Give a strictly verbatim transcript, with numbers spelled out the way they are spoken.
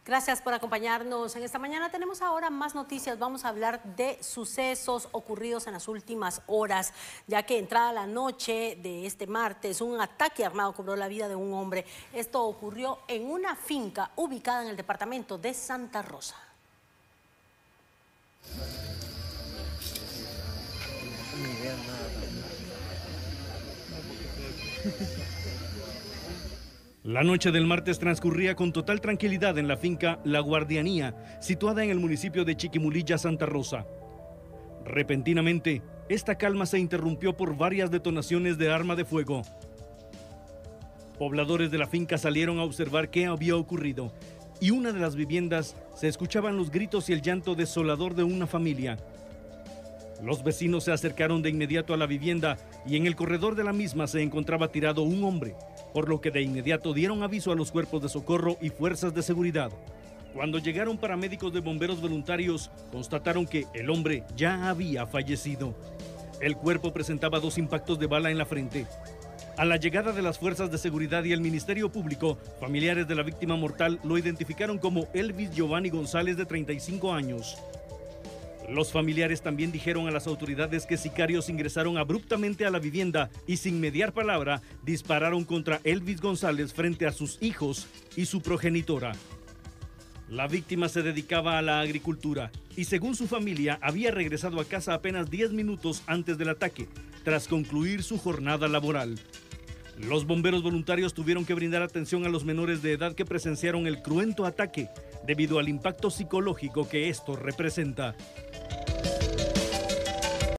Gracias por acompañarnos. En esta mañana tenemos ahora más noticias. Vamos a hablar de sucesos ocurridos en las últimas horas, ya que entrada la noche de este martes, un ataque armado cobró la vida de un hombre. Esto ocurrió en una finca ubicada en el departamento de Santa Rosa. La noche del martes transcurría con total tranquilidad en la finca La Guardianía, situada en el municipio de Chiquimulilla, Santa Rosa. Repentinamente, esta calma se interrumpió por varias detonaciones de arma de fuego. Pobladores de la finca salieron a observar qué había ocurrido, y una de las viviendas se escuchaban los gritos y el llanto desolador de una familia. Los vecinos se acercaron de inmediato a la vivienda y en el corredor de la misma se encontraba tirado un hombre, por lo que de inmediato dieron aviso a los cuerpos de socorro y fuerzas de seguridad. Cuando llegaron paramédicos de bomberos voluntarios, constataron que el hombre ya había fallecido. El cuerpo presentaba dos impactos de bala en la frente. A la llegada de las fuerzas de seguridad y el Ministerio Público, familiares de la víctima mortal lo identificaron como Elvis Giovanni González, de treinta y cinco años. Los familiares también dijeron a las autoridades que sicarios ingresaron abruptamente a la vivienda y sin mediar palabra dispararon contra Elvis González frente a sus hijos y su progenitora. La víctima se dedicaba a la agricultura y según su familia había regresado a casa apenas diez minutos antes del ataque, tras concluir su jornada laboral. Los bomberos voluntarios tuvieron que brindar atención a los menores de edad que presenciaron el cruento ataque debido al impacto psicológico que esto representa.